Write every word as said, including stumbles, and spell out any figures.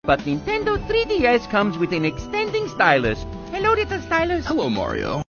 But Nintendo three D S comes with an extending stylus. Hello, little stylus. Hello, Mario.